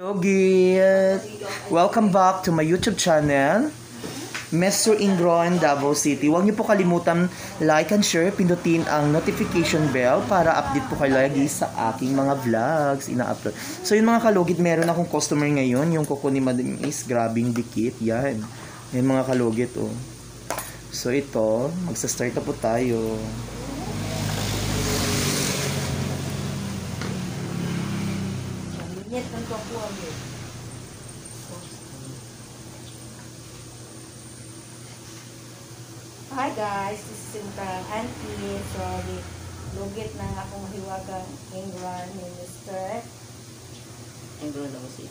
Git! Welcome back to my YouTube channel, Mr. Ingron, Davao City. Huwag niyo po kalimutan like and share, pindutin ang notification bell para update po kayo lagi sa aking mga vlogs ina-upload. So yun mga kalugit, meron akong customer ngayon, yung kuko ni Madam is grabing dikit. Yan. Yan mga kalugit oh. So ito, magsa-start na po tayo. Hi guys, this is Sintang Auntie. So, lugit ng akong hiwagang Ingron ni Mr. Ingron Davao City.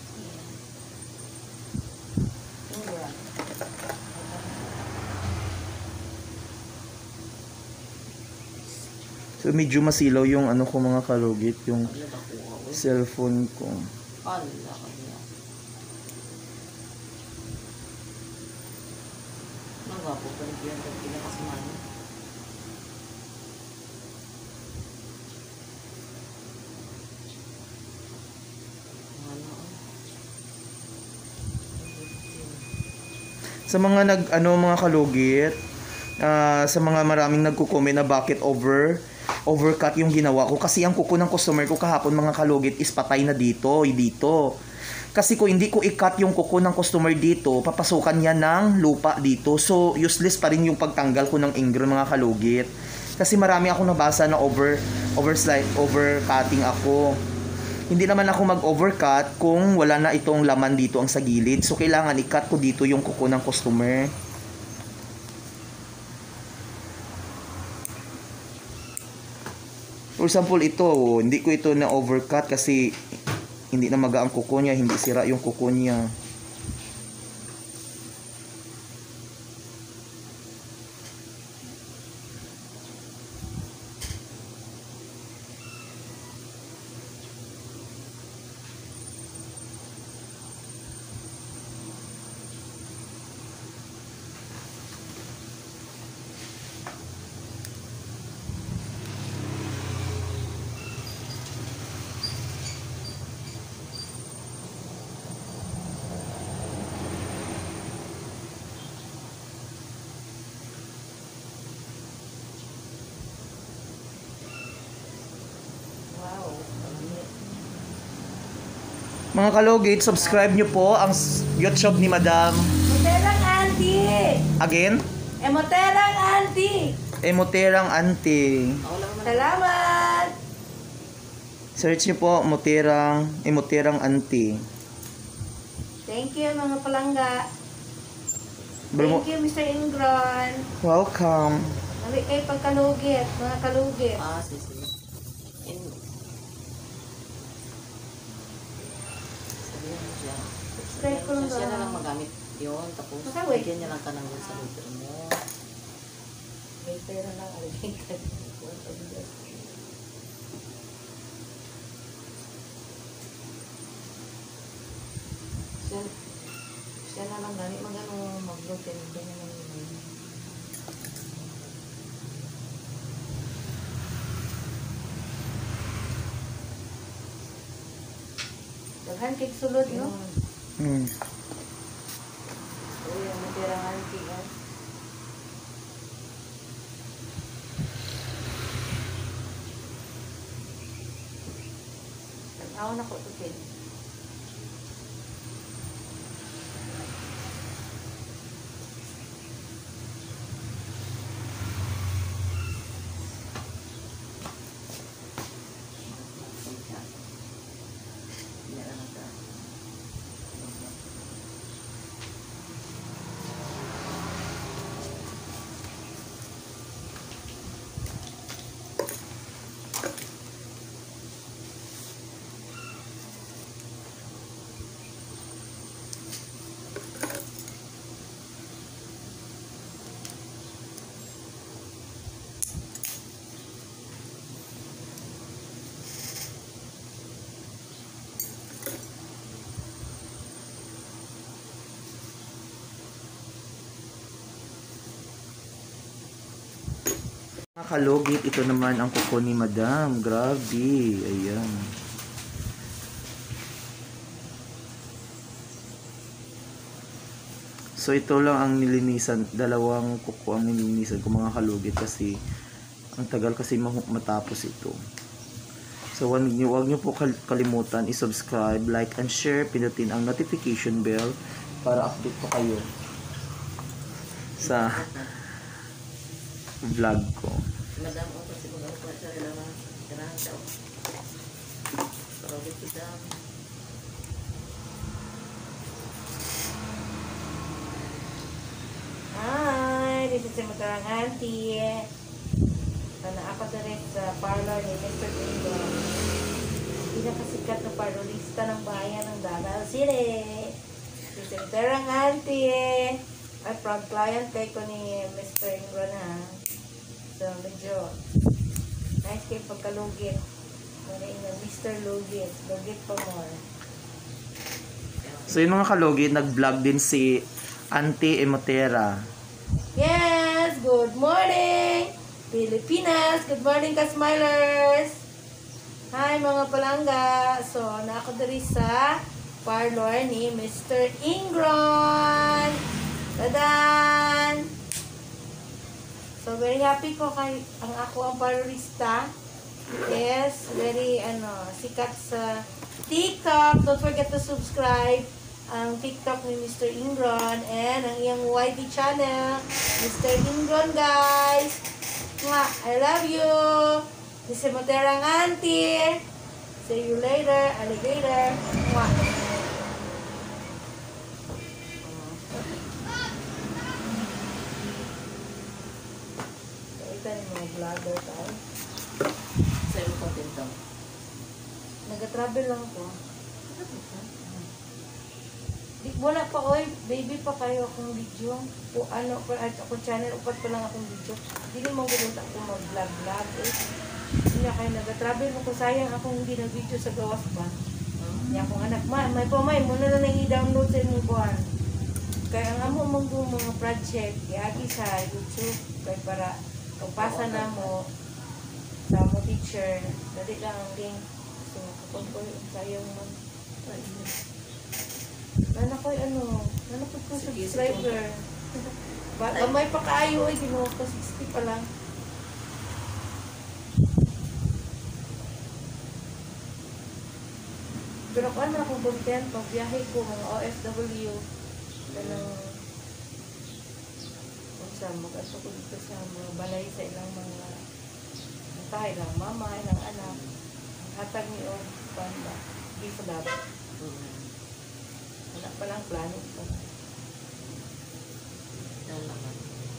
Ingron. So medyo masilaw yung ano ko mga kalugit, yung cellphone ko. Ala kanya. Nagwapo pa rin yan pag pinakasmano. Sa mga mga kalugit, sa mga maraming nagko-comment na bakit overcut yung ginawa ko, kasi ang kuko ng customer ko kahapon mga kalugit is patay na dito. Kasi kung hindi ko i-cut yung kuko ng customer dito, papasukan niya ng lupa dito. So useless pa rin yung pagtanggal ko ng Ingron mga kalugit. Kasi marami akong nabasa na overcutting ako. Hindi naman ako mag-overcut kung wala na itong laman dito ang sa gilid. So kailangan i-cut ko dito yung kuko ng customer. For example, ito, hindi ko ito na overcut kasi hindi na maga ang kuko niya, hindi sira yung kuko niya. Mga kalugit, subscribe nyo po ang YouTube ni Madam. Emoterang Auntie! Again? Emoterang Auntie! Emoterang Auntie. Salamat! Search nyo po, Emoterang Auntie. Thank you mga palangga. Thank you Mr. Ingron. Welcome. Nabi kayo pagkalugit, mga kalugit. Sige. Subscribe ko lang Siya na lang magamit yun. Tapos, Masawit. bigyan niya lang ka ng sa lutro mo. May pera lang, alagay ka. Siya na lang gamit. Mag-vlog ka rin. Ganyan lang yun. Daghan kay sulod, no? Hmm. Uy, ang matirang Auntie, guys. Tag-aon ako ito, Ken. Mga kalugit, ito naman ang kuko ni Madam. Grabe. Ayan. So ito lang ang nilinisan, dalawang kuko ang nilinisan ko mga kalugit kasi ang tagal kasi matapos ito. So wag niyo po kalimutan i-subscribe, like and share, pindutin ang notification bell para update po kayo sa vlog ko. Madam, o kasi kung ako sa relawa, tirahan daw. Pero kita. Hi, this is si Matarang Auntie. Na ako din sa parlor ni Mr. Ingo. Pinakasikat na parlorista ng bayan ng Davao City. Si Matarang Auntie. Ay, proud client kay ko ni Mr. Ingo na. So, medyo nice kayo pagkalugit. Ano yung Mr. Lugit. Lugit pa more. So yung mga kalugit, nag-vlog din si Auntie Emotera. Yes! Good morning! Pilipinas! Good morning ka smilers! Hi mga palangga! So, naako diri sa parlor ni Mr. Ingron! Tadan! So, very happy ko kay ang ako ang parlorista. Yes, very sikat sa TikTok. Don't forget to subscribe ang TikTok ni Mr. Ingron and ang iyang YT channel, Mr. Ingron, guys. Mwah, I love you. This is Materang Auntie. See you later, alligator. Mwah. So, ito yung mga vlogger tayo. Sa'yo content daw. Nag-travel lang ko. Di, wala pa, oy. Baby pa kayo akong video. O ano, akong channel, upat pa lang akong video. Hindi naman ganoon ako mag-vlog-vlog eh. Hindi na kayo nag-travel mo ko. Sayang akong hindi na-video sa gawas ba. Hindi akong anak. May pamay, muna na nang i-download sa inyong kuhan. Kaya ang amo mong mga project, iagi sa YouTube. Kaya para pagpasa na mo sa mo teacher, dali lang ang link. So, kapag ko sayang mo. Nana ko nana ko subscriber. May pa kaayo ay ginuha ko 60 pa lang. Pero kung ano akong content, pag biyahe ko, mga OFW, ganang kung saan mag-aso ko dito sa mga balay sa ilang mga tayo lang, mama, ilang anak, hatag niyo, panda, gift lab. Wala pa lang plano pa. Yan naman.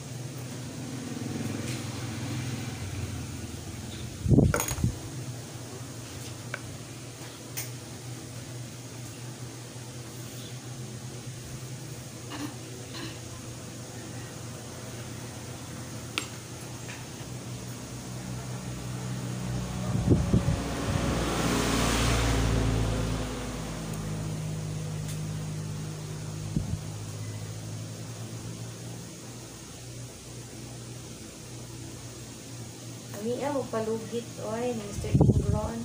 Niya mo palugit oy ni Mr. Ingron.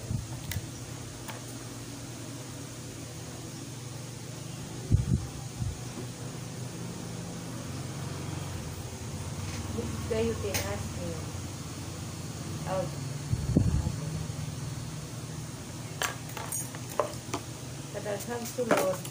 Kayo tinas niyo. Out. Kadaghang sulod.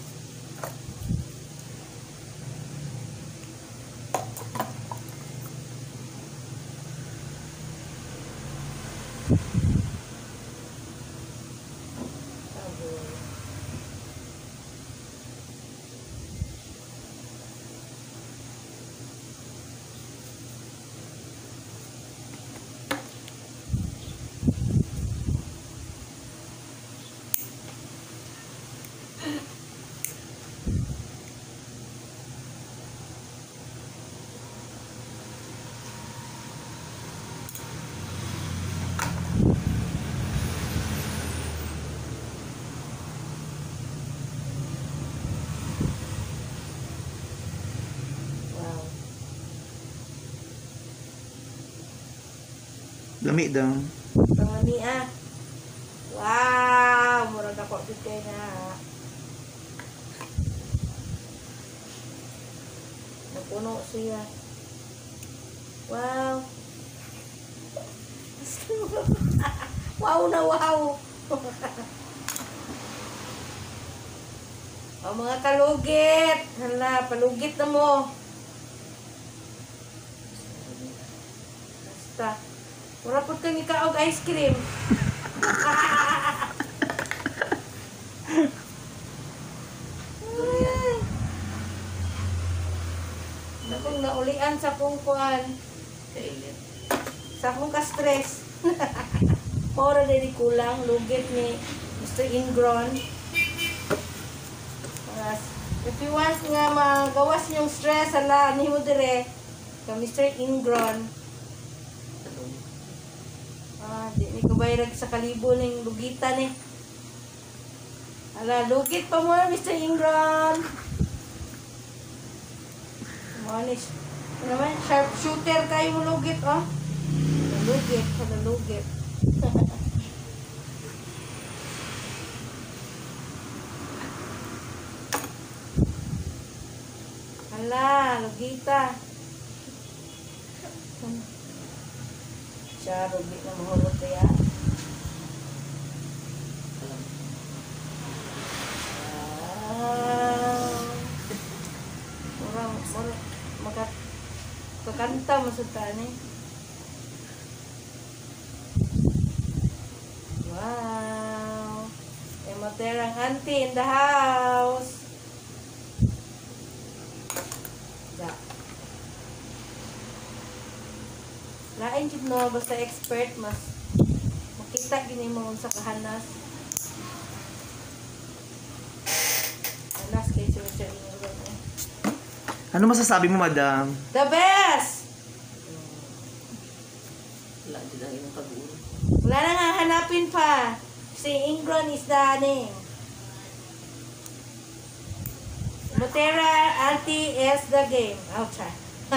Lami daw. Pangani Wow, murag ako dito na. puno siya. Wow. Wow na wow. O mga kalugit. Hala, palugit na mo. Basta. Mura po kang ikaog ice cream. Ay. Nakong naulian sa kong kuan. Kailit. Sa akong ka-stress. Pora din kulang. Lugit ni Mr. Ingron. If you want nga magawas niyong stress, hala, ni mo dire ka Mr. Ingron. Di ni ko bayrag sa kalibo ng lugitan eh. Hala, lugit pa mo, Mr. Ingron. Manis. Ano naman, sharp shooter kayo mo lugit, oh. Lugit, hala, lugit. Hala, lugita. Siya, lugit na mahulog kaya. Kakanta mo sa tani. Wow. May materang auntie in the house. Da. Lain jud no, basta expert mas makita gini mo sa kahanas. Kahanas kay Sir Ingron. Ano masasabi mo, madam? The best! Wala din ang inyong kabuo. Wala na nga hanapin pa. Si Ingron is the name. Motera Auntie is the game. Outside.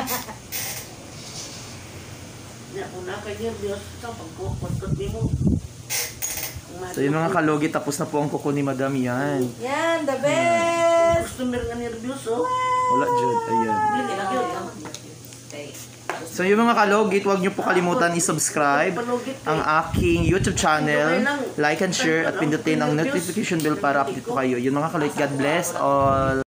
Yan, una kay Diyos sa pagkukot mo. So yung mga kalugit, tapos na po ang kuko ni madam yan. Yan, the best! Customer nga nervyoso. Wala dyan, ayan. Hindi lang yun. So yung mga kalugit, huwag niyo po kalimutan i-subscribe ang aking YouTube channel, like and share, at pindutin ang notification bell para update po kayo. Yung mga kalugit, God bless all.